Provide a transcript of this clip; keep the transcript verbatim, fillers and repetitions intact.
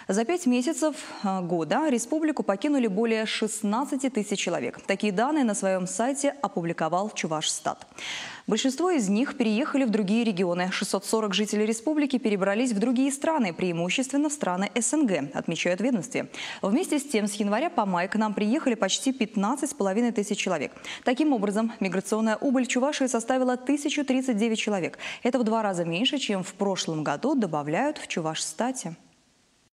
За пять месяцев э, года республику покинули более шестнадцати тысяч человек. Такие данные на своем сайте опубликовал Чувашстат. Большинство из них переехали в другие регионы. шестьсот сорок жителей республики перебрались в другие страны, преимущественно в страны СНГ, отмечают в ведомстве. Вместе с тем, с января по май к нам приехали почти пятнадцать с половиной тысяч человек. Таким образом, миграционная убыль Чувашии составила тысячу тридцать девять человек. Это в два раза меньше, чем в прошлом году, добавляют в Чувашстате.